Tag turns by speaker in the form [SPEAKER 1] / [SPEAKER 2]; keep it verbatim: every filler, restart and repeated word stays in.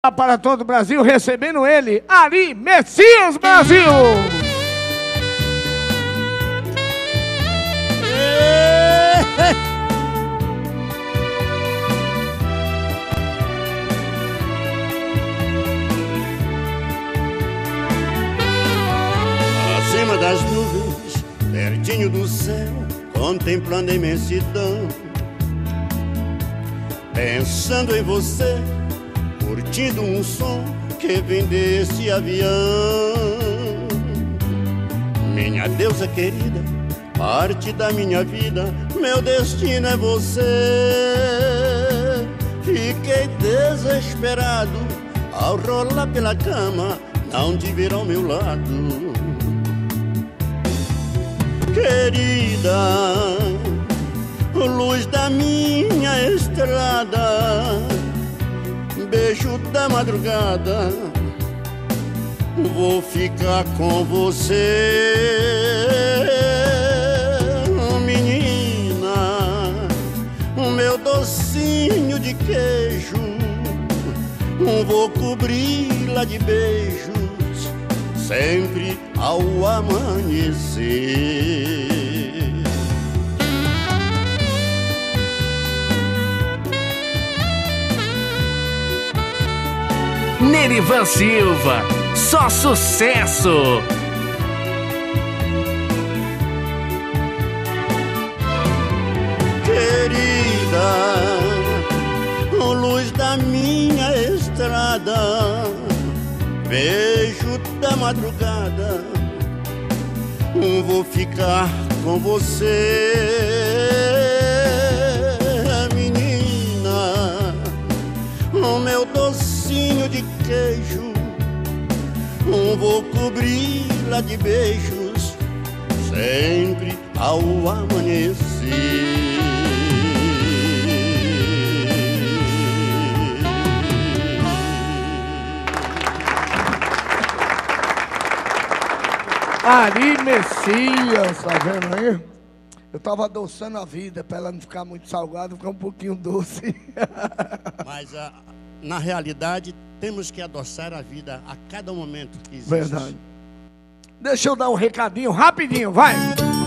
[SPEAKER 1] Para todo o Brasil, recebendo ele, Ari Messias Brasil.
[SPEAKER 2] Acima das nuvens, pertinho do céu, contemplando a imensidão, pensando em você, curtindo um som que vem desse avião. Minha deusa querida, parte da minha vida, meu destino é você. Fiquei desesperado ao rolar pela cama, não te ver ao meu lado. Querida, luz da minha estrada, beijo da madrugada, vou ficar com você. Menina, meu docinho de queijo, vou cobri-la de beijos, sempre ao amanhecer.
[SPEAKER 3] Nerivan Silva, só sucesso!
[SPEAKER 2] Querida, luz da minha estrada, beijo da madrugada, vou ficar com você. Menina, o meu docinho de queijo, vou cobri-la de beijos, sempre ao amanhecer.
[SPEAKER 1] Ari Messias, tá vendo aí? Eu tava adoçando a vida para ela não ficar muito salgada, ficar um pouquinho doce.
[SPEAKER 2] Mas a, na realidade temos que adoçar a vida a cada momento que existe.
[SPEAKER 1] Verdade. Deixa eu dar um recadinho rapidinho, vai!